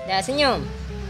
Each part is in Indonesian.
Dah senyum.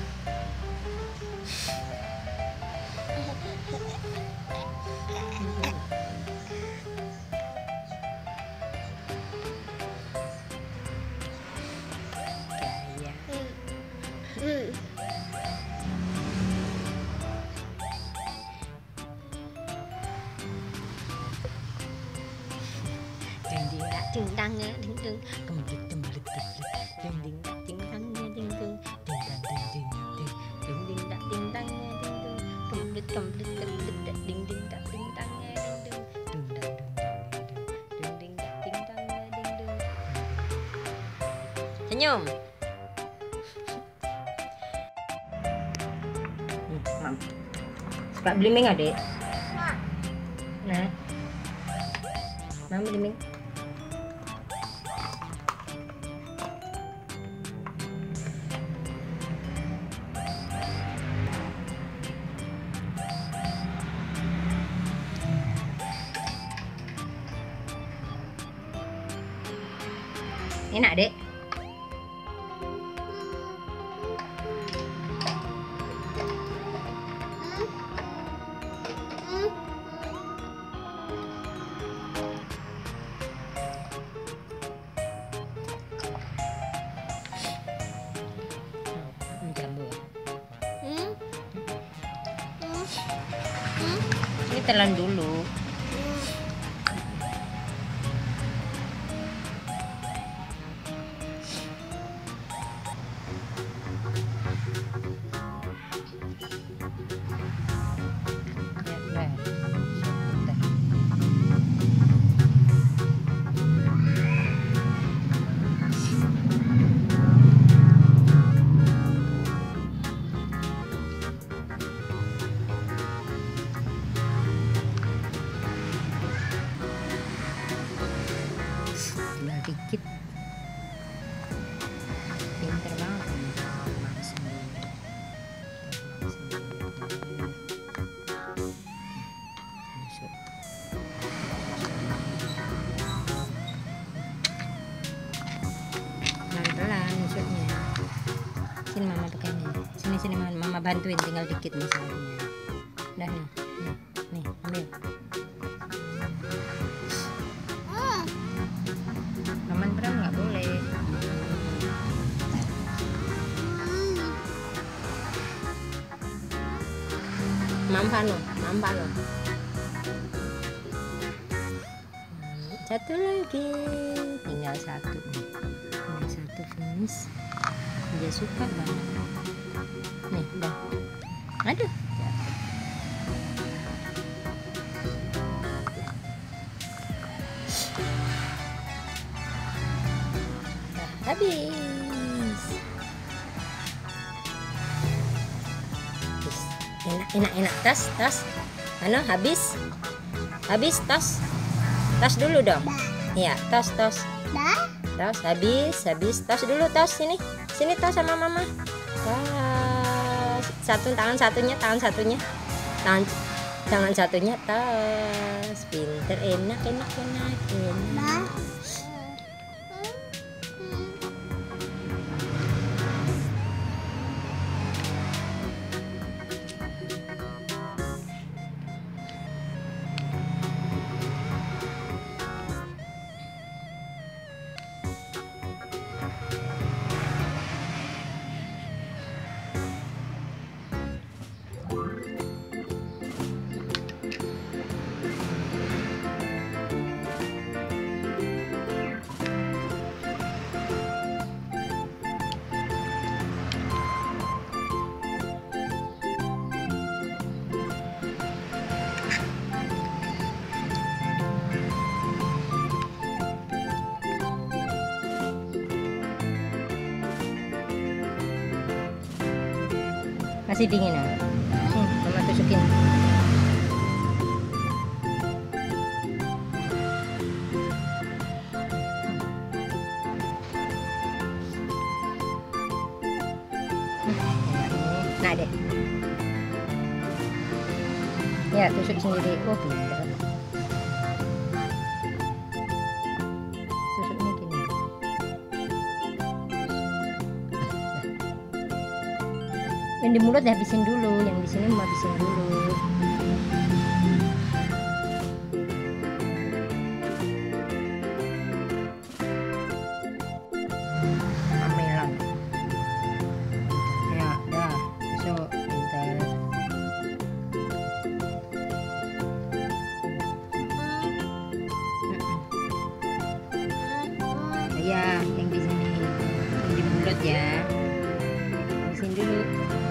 Ding dang ding ding kemblit kemblit kemblit ding ding ding dang ding ding ding dang ding ding ding ding ding ding dang ding ding kemblit kemblit kemblit ding ding ding dang ding ding ding dang ding ding ding dang ding ding. Senyum. Mam. Suka belimbing Adik? Nah. Mam belimbing. Enak Dek. Ini telan dulu. Dikit pinter banget pelan-pelan nusuknya. Sini mama pekainya, sini mama bantuin, tinggal dikit misalnya. Udah nih ambil. Nggak boleh. Vano. Satu lagi, tinggal satu finish. Dia suka banget. Nih, udah. Aduh. Habis. Enak. Tas. Ano, habis tas dulu dong. Iya, tas. Tas habis. Tas dulu, tas sini tas sama mama. Tas. Tangan satunya. Tangan satunya tas. Pinter, enak. Masih dingin ya? Mama tusukin. Nah deh. Ya tusuk sendiri. Oh pintar. Tusuknya gini. Yang di mulut dihabisin dulu, yang di sini mau habisin dulu. Amelang. Ya, dah. So, bentar. Ya, yang di sini, yang di mulut ya. Habisin dulu.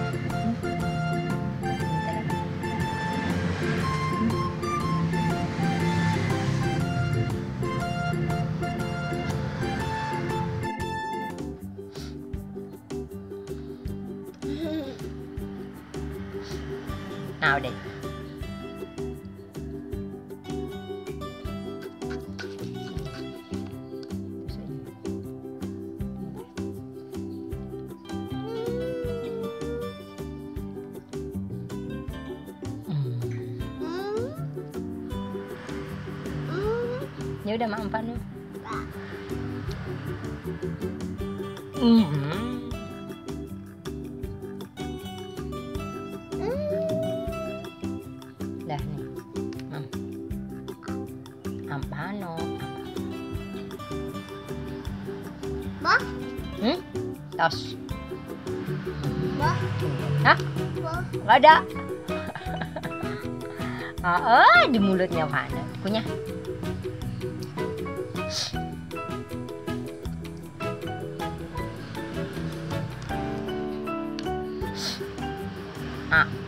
Nah, udah. Ya udah makan Vano. Dah nih, Vano. Bah? Tos. Bah? Hah? Bah? Gak ada. Di mulutnya Vano. Kunyah. Ah.